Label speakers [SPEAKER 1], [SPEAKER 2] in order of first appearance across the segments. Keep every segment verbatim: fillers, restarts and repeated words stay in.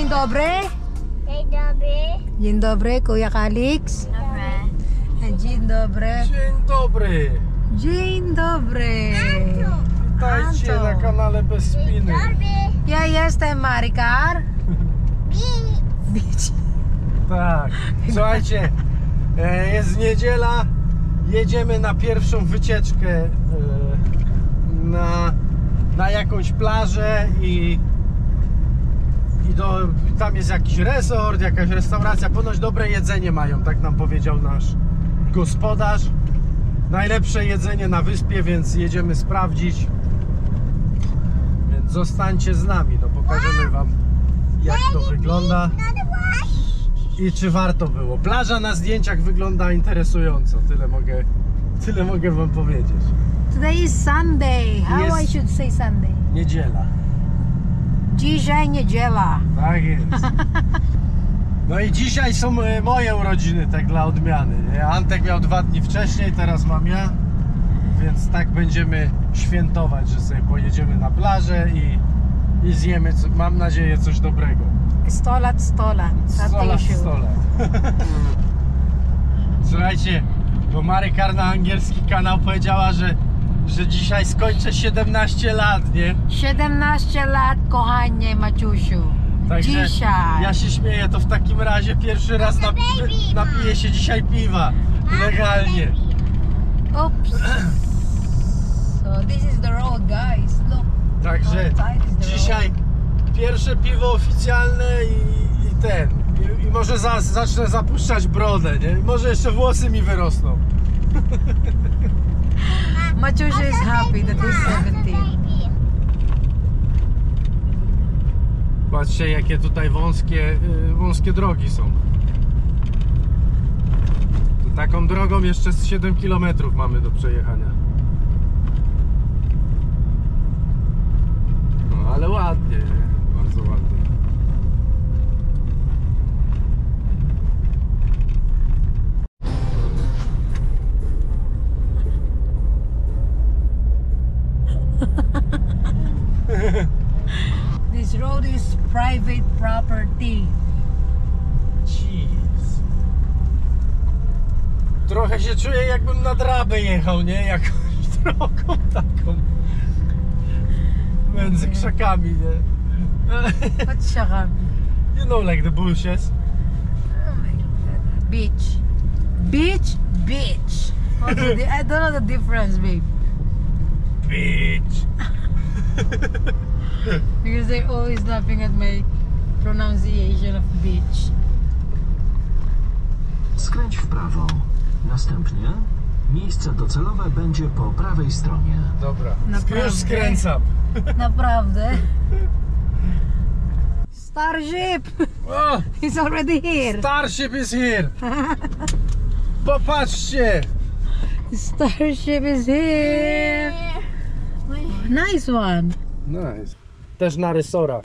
[SPEAKER 1] Dzień dobry.
[SPEAKER 2] Dzień dobry.
[SPEAKER 1] Dzień dobry, Kuya Kalix.
[SPEAKER 2] Dobry.
[SPEAKER 1] Dzień dobry.
[SPEAKER 3] Dzień dobry.
[SPEAKER 1] Dzień dobry.
[SPEAKER 3] Witajcie
[SPEAKER 1] Anto.
[SPEAKER 3] na kanale Bez Spiny.
[SPEAKER 2] Dobry.
[SPEAKER 1] Ja jestem Maricar.
[SPEAKER 2] Bi.
[SPEAKER 1] Beach.
[SPEAKER 3] Tak. Słuchajcie, e, jest niedziela. Jedziemy na pierwszą wycieczkę e, na, na jakąś plażę i, i do, tam jest jakiś resort, jakaś restauracja. Ponoć dobre jedzenie mają, tak nam powiedział nasz gospodarz. Najlepsze jedzenie na wyspie, więc jedziemy sprawdzić. Więc zostańcie z nami, no pokażemy wam, jak to wygląda i czy warto było. Plaża na zdjęciach wygląda interesująco, tyle mogę, tyle mogę wam powiedzieć.
[SPEAKER 1] Today is Sunday. How
[SPEAKER 3] Jest-
[SPEAKER 1] I should say Sunday?
[SPEAKER 3] Niedziela.
[SPEAKER 1] Dzisiaj niedziela.
[SPEAKER 3] Tak jest. No i dzisiaj są e, moje urodziny, tak dla odmiany, nie? Antek miał dwa dni wcześniej, teraz mam ja. Więc tak będziemy świętować, że sobie pojedziemy na plażę i, i zjemy, co, mam nadzieję, coś dobrego.
[SPEAKER 1] sto lat, sto lat.
[SPEAKER 3] sto lat, sto lat. Słuchajcie, bo Maricar na angielski kanał powiedziała, że, że dzisiaj skończę siedemnaście lat, nie?
[SPEAKER 1] siedemnaście lat, kochanie Maciusiu.
[SPEAKER 3] Także
[SPEAKER 1] Dzisiaj.
[SPEAKER 3] ja się śmieję, to w takim razie pierwszy raz napi napiję się dzisiaj piwa. Legalnie.
[SPEAKER 1] Oops. So this is the road, guys. Look.
[SPEAKER 3] Także
[SPEAKER 1] Outside is the
[SPEAKER 3] dzisiaj pierwsze piwo oficjalne i, i ten. I, i może za, zacznę zapuszczać brodę, nie? Może jeszcze włosy mi wyrosną.
[SPEAKER 1] road. Maciusiu is happy that he's seventeen.
[SPEAKER 3] Patrzcie, jakie tutaj wąskie, yy, wąskie drogi są. Taką drogą jeszcze z siedem kilometrów mamy do przejechania. No, ale ładnie, nie? Bardzo ładnie.
[SPEAKER 1] This road is private property.
[SPEAKER 3] Jeez. Trochę się czuję, jakbym na drabę jechał, nie? Jakąś drogą taką między krzakami, nie?
[SPEAKER 1] What's shakami?
[SPEAKER 3] You know, like the bushes.
[SPEAKER 1] Oh my god. Beach. Beach, beach. What's the di- I don't know the difference, babe.
[SPEAKER 3] Bitch.
[SPEAKER 1] Because they're always laughing at my pronunciation of beach.
[SPEAKER 4] Skręć w prawo. Następnie miejsce docelowe będzie po prawej stronie.
[SPEAKER 3] Dobra,
[SPEAKER 1] Naprawdę?
[SPEAKER 3] już skręcam.
[SPEAKER 1] Naprawdę? Starship!
[SPEAKER 3] O,
[SPEAKER 1] He's already here!
[SPEAKER 3] Starship is here. Popatrzcie.
[SPEAKER 1] Starship is here! Nice one!
[SPEAKER 3] Nice. Też na rysorach.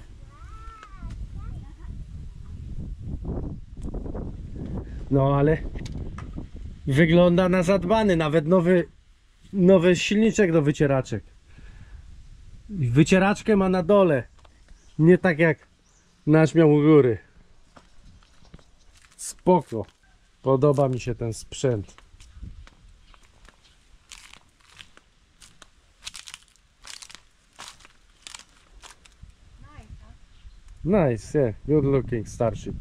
[SPEAKER 3] No ale wygląda na zadbany, nawet nowy nowy silniczek do wycieraczek. I wycieraczkę ma na dole. Nie tak jak nasz miał u góry. Spoko. Podoba mi się ten sprzęt. Nice, yeah, good looking Starship.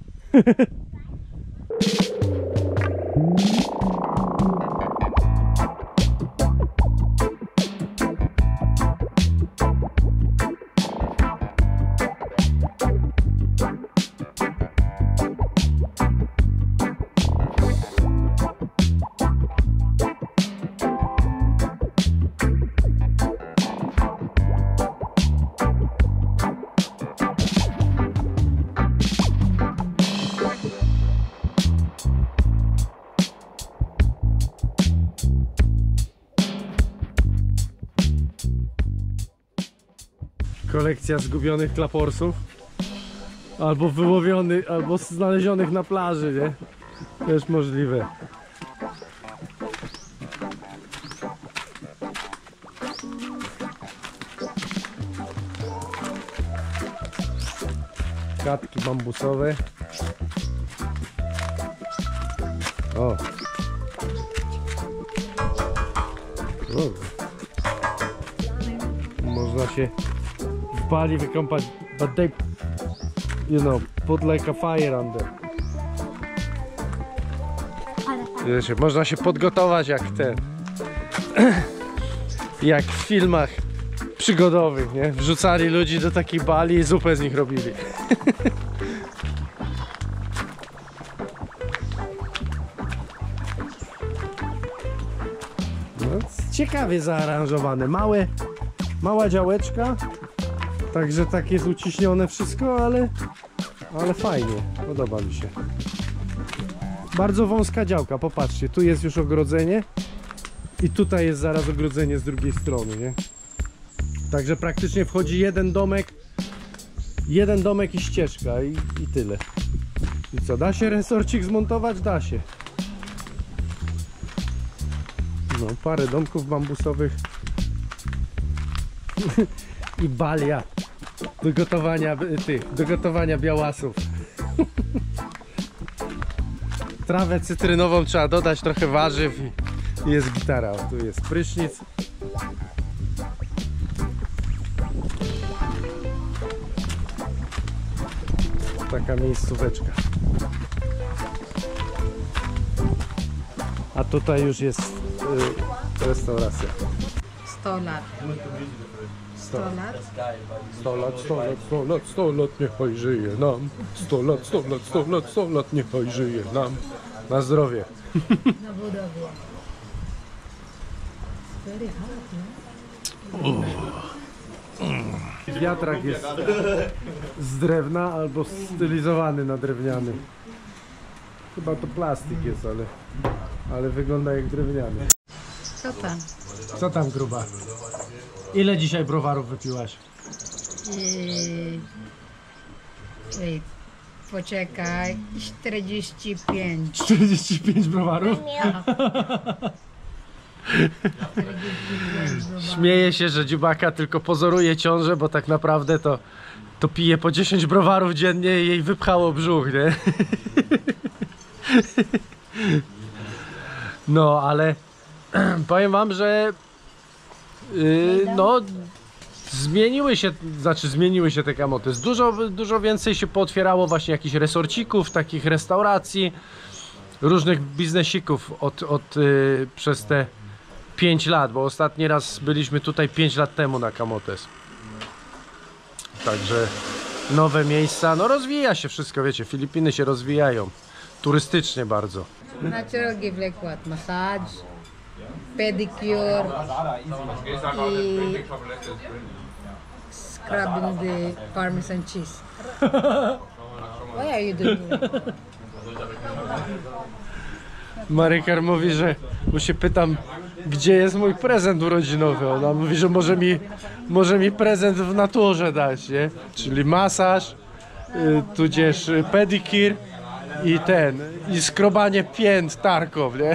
[SPEAKER 3] Kolekcja zgubionych klaporsów. Albo wyłowionych, albo znalezionych na plaży, nie? Też możliwe. Katki bambusowe. O. O. Można się w Bali wykąpać, but they, you know, put like a fire under. Wiecie, można się podgotować jak ten, jak w filmach przygodowych, nie? Wrzucali ludzi do takiej bali i zupę z nich robili. No, ciekawie zaaranżowane. Małe, mała działeczka, także tak jest uciśnione wszystko, ale, ale fajnie, podoba mi się. Bardzo wąska działka, popatrzcie, tu jest już ogrodzenie i tutaj jest zaraz ogrodzenie z drugiej strony, nie? Także praktycznie wchodzi jeden domek, jeden domek i ścieżka i, i tyle. I co, da się resorcik zmontować? Da się. No, parę domków bambusowych i balia do gotowania tych, do gotowania białasów. Trawę cytrynową trzeba dodać, trochę warzyw i, i jest gitara. O, tu jest prysznic. Taka miejscóweczka. A tutaj już jest y, restauracja.
[SPEAKER 1] sto lat. sto lat?
[SPEAKER 3] sto lat, sto lat, sto lat, sto lat, niechaj żyje nam. sto lat, sto lat, sto lat, sto lat, niechaj żyje nam. Na zdrowie.
[SPEAKER 1] Na budowie. Very hot, no?
[SPEAKER 3] Wiatrak jest z drewna albo stylizowany na drewniany. Chyba to plastik jest, ale, ale wygląda jak drewniany.
[SPEAKER 1] Co tam?
[SPEAKER 3] Co tam, gruba? Ile dzisiaj browarów wypiłaś?
[SPEAKER 1] I... Ej, poczekaj, czterdzieści pięć.
[SPEAKER 3] czterdzieści pięć browarów? Śmieję się, że dziubaka tylko pozoruje ciążę, bo tak naprawdę to, to pije po dziesięć browarów dziennie i jej wypchało brzuch, nie? No, ale powiem wam, że yy, no zmieniły się, znaczy zmieniły się te kamoty. Dużo, dużo więcej się pootwierało właśnie jakichś resorcików, takich restauracji, różnych biznesików od, od, yy, przez te pięć lat, bo ostatni raz byliśmy tutaj pięć lat temu na Camotes. Także nowe miejsca, no rozwija się wszystko, wiecie, Filipiny się rozwijają turystycznie bardzo.
[SPEAKER 1] Natural give like what? Massage, pedicure i scrubbing the parmesan cheese. Why are you doing that?
[SPEAKER 3] Marykar mówi, że mu się pytam, gdzie jest mój prezent urodzinowy. Ona mówi, że może mi, może mi prezent w naturze dać, nie? Czyli masaż, y, tudzież pedicure i ten, i skrobanie pięt tarkow, nie?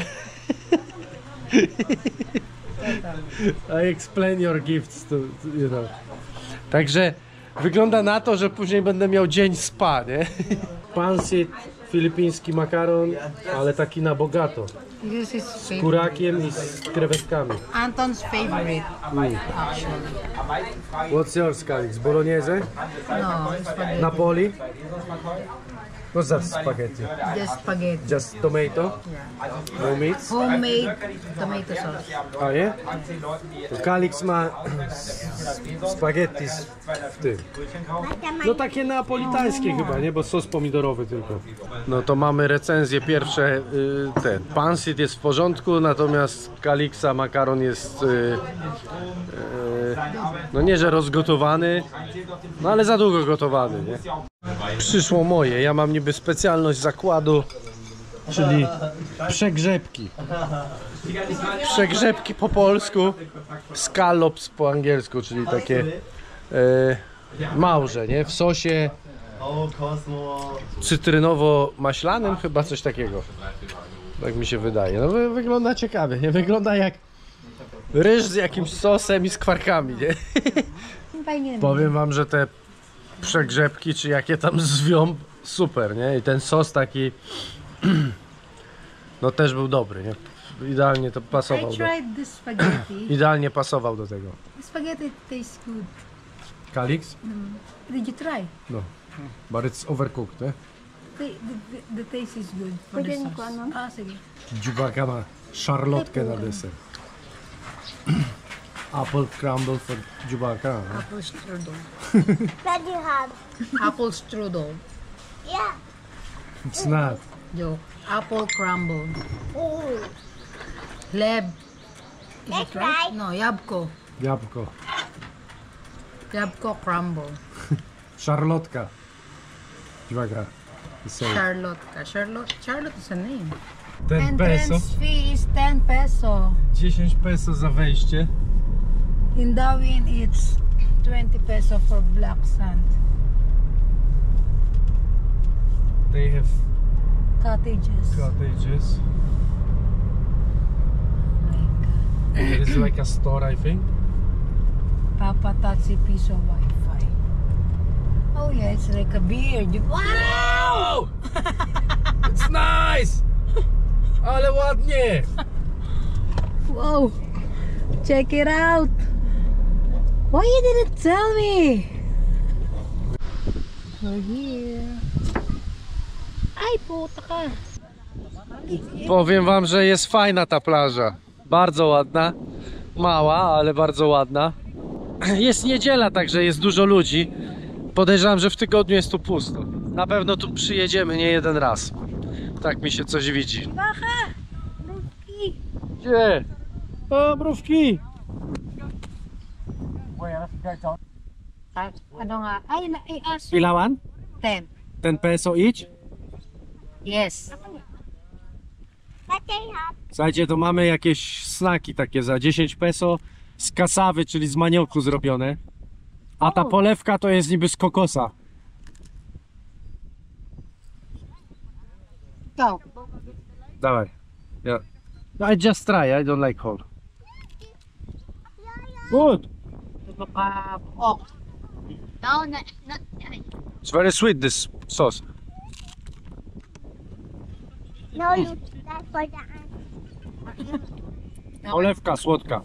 [SPEAKER 3] I explain your gifts to, you know. Także wygląda na to, że później będę miał dzień spa, nie? Pansit, filipiński makaron, ale taki na bogato.
[SPEAKER 1] This is
[SPEAKER 3] Z
[SPEAKER 1] favorite.
[SPEAKER 3] kurakiem i z krewetkami.
[SPEAKER 1] Anton's favorite,
[SPEAKER 3] Mm.
[SPEAKER 1] actually.
[SPEAKER 3] What's yours, Calix? Bolognese?
[SPEAKER 1] No, it's spaghetti.
[SPEAKER 3] Napoli? What's that spaghetti?
[SPEAKER 1] Just spaghetti.
[SPEAKER 3] Just tomato? No meat?
[SPEAKER 1] Homemade tomato sauce.
[SPEAKER 3] A nie? To Calix ma spaghetti z w tym. No takie neapolitańskie chyba, nie? Bo sos pomidorowy tylko. No to mamy recenzję pierwsze, y, ten. Pansit jest w porządku, natomiast Calixa makaron jest y, y, no nie, że rozgotowany, no ale za długo gotowany, nie? Przyszło moje, ja mam niby specjalność zakładu, czyli przegrzebki. Przegrzebki po polsku, scallops po angielsku, czyli takie e, małże, nie? W sosie cytrynowo-maślanym, chyba coś takiego. Tak mi się wydaje. No wy, wygląda ciekawie, nie? Wygląda jak ryż z jakimś sosem i skwarkami, nie? Powiem wam, że te przegrzebki, czy jakie tam zwią, super, nie? I ten sos taki, no też był dobry, nie? Idealnie to pasował
[SPEAKER 1] I
[SPEAKER 3] do,
[SPEAKER 1] tried this spaghetti.
[SPEAKER 3] idealnie pasował do tego.
[SPEAKER 1] The spaghetti tastes good.
[SPEAKER 3] Kalix?
[SPEAKER 1] Did you try?
[SPEAKER 3] No, but it's overcooked, eh?
[SPEAKER 1] The, the, the taste is good for the
[SPEAKER 2] Pwede ko
[SPEAKER 1] sauce.
[SPEAKER 2] ano?
[SPEAKER 1] Ah, sige.
[SPEAKER 3] Dziubaka ma szarlotkę na deser. Apple crumble for dziubaka. no?
[SPEAKER 1] Apple strudel.
[SPEAKER 2] Daddy have.
[SPEAKER 1] Apple strudel.
[SPEAKER 2] Yeah.
[SPEAKER 3] It's not.
[SPEAKER 1] Joke. Apple crumble.
[SPEAKER 2] Ooh.
[SPEAKER 1] Leb. Is
[SPEAKER 2] Let's
[SPEAKER 1] it right?
[SPEAKER 2] try.
[SPEAKER 1] No, jabko.
[SPEAKER 3] Jabłko.
[SPEAKER 1] Jabko crumble.
[SPEAKER 3] Szarlotka. Dziubaka. So,
[SPEAKER 1] Charlotte. Charlotte. Charlotte is a name.
[SPEAKER 3] ten peso.
[SPEAKER 1] Entrance fee is ten peso.
[SPEAKER 3] dziesięć peso za wejście.
[SPEAKER 1] In Darwin, it's twenty peso for black sand.
[SPEAKER 3] They have
[SPEAKER 1] Cottages.
[SPEAKER 3] cottages. There is like a store, I think.
[SPEAKER 1] Papa Tatsi piece of Wi-Fi. Oh yeah, it's like a beard. You- Wow!
[SPEAKER 3] It's nice! Ale ładnie!
[SPEAKER 1] Wow! Check it out! Why you didn't tell me? We're here. Ay, puta ka!
[SPEAKER 3] Powiem wam, że jest fajna ta plaża. Bardzo ładna. Mała, ale bardzo ładna. Jest niedziela, także jest dużo ludzi. Podejrzewam, że w tygodniu jest tu pusto. Na pewno tu przyjedziemy nie jeden raz. Tak mi się coś widzi.
[SPEAKER 1] Baka! Ruki!
[SPEAKER 3] Gdzie? O, mrówki!
[SPEAKER 1] Ah, ano nga? Ay, na, ay, aso.
[SPEAKER 3] Ilawan?
[SPEAKER 1] Ten.
[SPEAKER 3] Ten peso each?
[SPEAKER 1] Yes.
[SPEAKER 2] Daddy have.
[SPEAKER 3] Słuchajcie, to mamy jakieś snaki takie za dziesięć peso z kasawy, czyli z manioku zrobione. A ta polewka to jest niby z kokosa.
[SPEAKER 1] Go.
[SPEAKER 3] Dawaj. Yeah. I just try, I don't like whole. Good.
[SPEAKER 1] Baka, oh.
[SPEAKER 2] No, not, not.
[SPEAKER 3] It's very sweet, this sauce.
[SPEAKER 2] No, look, that's for the ant.
[SPEAKER 3] Polewka słodka.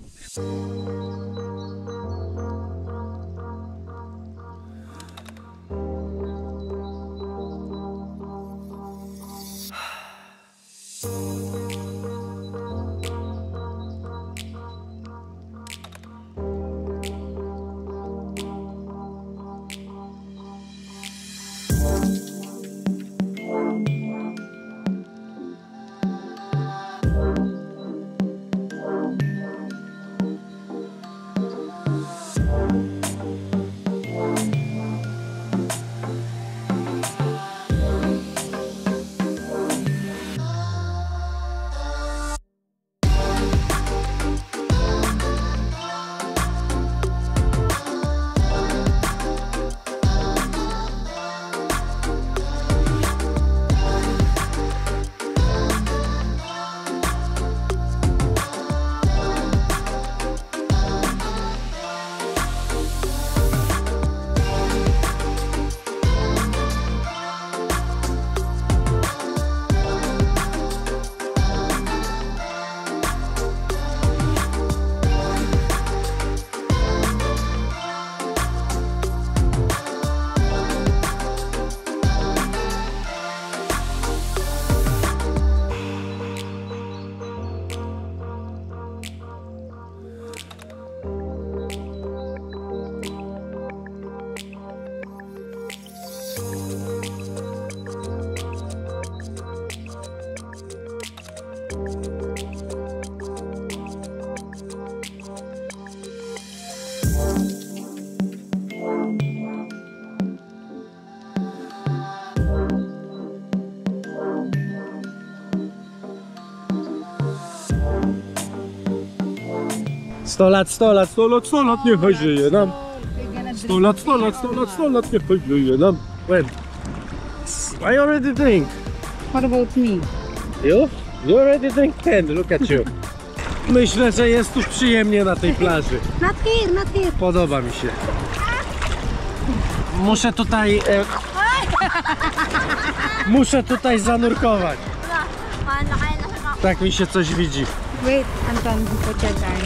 [SPEAKER 3] sto lat, sto lat, sto lat, sto lat, niechaj żyje nam. sto lat, sto lat, sto lat, sto lat, niechaj żyje nam. When? I already drink.
[SPEAKER 1] What about me?
[SPEAKER 3] You? You already drink ten, look at you. Myślę, że jest tu przyjemnie na tej plaży.
[SPEAKER 1] Not here, not here.
[SPEAKER 3] Podoba mi się. muszę tutaj... E, muszę tutaj zanurkować. Tak mi się coś widzi.
[SPEAKER 1] Wait, Anton, poczekaj.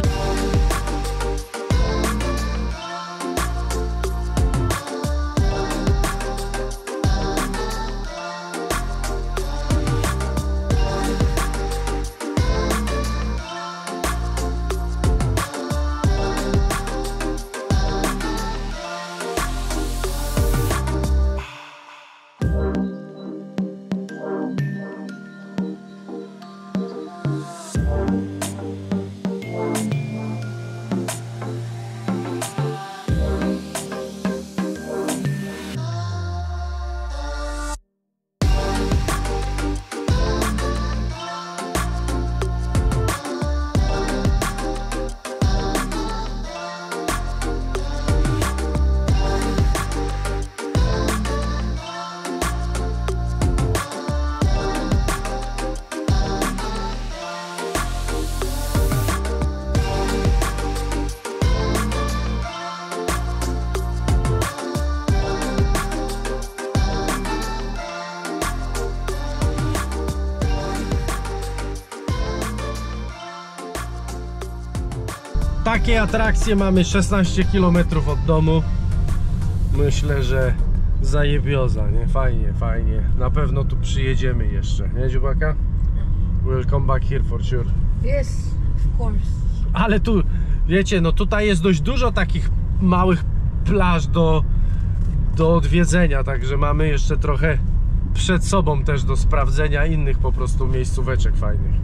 [SPEAKER 3] Takie atrakcje mamy szesnaście kilometrów od domu. Myślę, że zajebioza, nie? Fajnie, fajnie. Na pewno tu przyjedziemy jeszcze, nie dziubaka? We'll come back here for sure.
[SPEAKER 1] Yes, of course.
[SPEAKER 3] Ale tu, wiecie, no tutaj jest dość dużo takich małych plaż do, do odwiedzenia, także mamy jeszcze trochę przed sobą też do sprawdzenia innych po prostu miejscóweczek fajnych.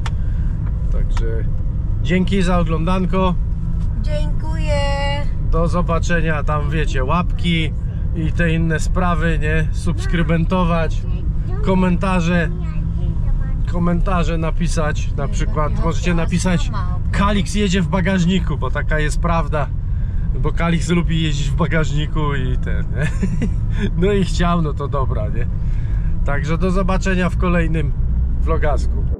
[SPEAKER 3] Także dzięki za oglądanko.
[SPEAKER 1] Dziękuję.
[SPEAKER 3] Do zobaczenia, tam wiecie, łapki i te inne sprawy, nie? Subskrybentować, komentarze, komentarze napisać, na przykład możecie napisać Kalix jedzie w bagażniku, bo taka jest prawda, bo Kalix lubi jeździć w bagażniku i ten, nie? No i chciał, no to dobra, nie? Także do zobaczenia w kolejnym vlogasku.